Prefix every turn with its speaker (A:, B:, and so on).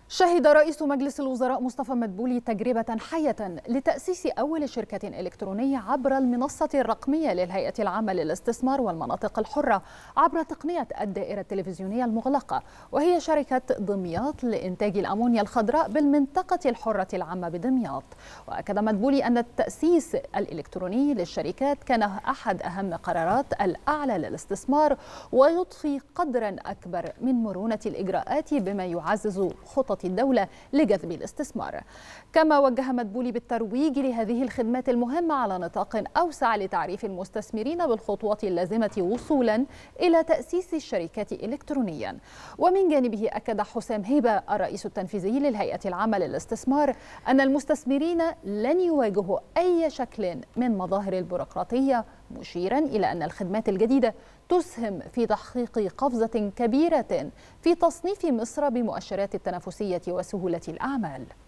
A: شهد رئيس مجلس الوزراء مصطفى مدبولي تجربة حية لتأسيس أول شركة إلكترونية عبر المنصة الرقمية للهيئة العامة للاستثمار والمناطق الحرة عبر تقنية الدائرة التلفزيونية المغلقة، وهي شركة دمياط لإنتاج الأمونيا الخضراء بالمنطقة الحرة العامة بدمياط. وأكد مدبولي أن التأسيس الإلكتروني للشركات كان أحد أهم قرارات الأعلى للاستثمار، ويضفي قدرا أكبر من مرونة الإجراءات بما يعزز خطط الدولة لجذب الاستثمار. كما وجه مدبولي بالترويج لهذه الخدمات المهمة على نطاق أوسع لتعريف المستثمرين بالخطوات اللازمة وصولا إلى تأسيس الشركات إلكترونيا. ومن جانبه أكد حسام هيبة الرئيس التنفيذي للهيئة العامة للاستثمار أن المستثمرين لن يواجهوا أي شكل من مظاهر البيروقراطية، مشيرا إلى أن الخدمات الجديدة تسهم في تحقيق قفزة كبيرة في تصنيف مصر بمؤشرات التنافسية وسهولة الأعمال.